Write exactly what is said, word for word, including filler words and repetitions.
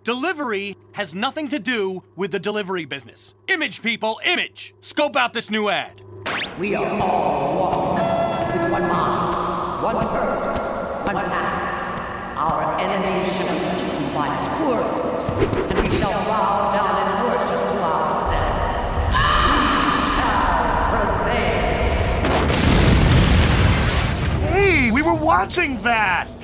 Delivery has nothing to do with the delivery business. Image, people, image! Scope out this new ad. We are all one, with one mind, one purpose, one path. Our enemy shall be eaten by squirrels, and we shall bow down and worship to ourselves. We shall prevail. Hey, we were watching that!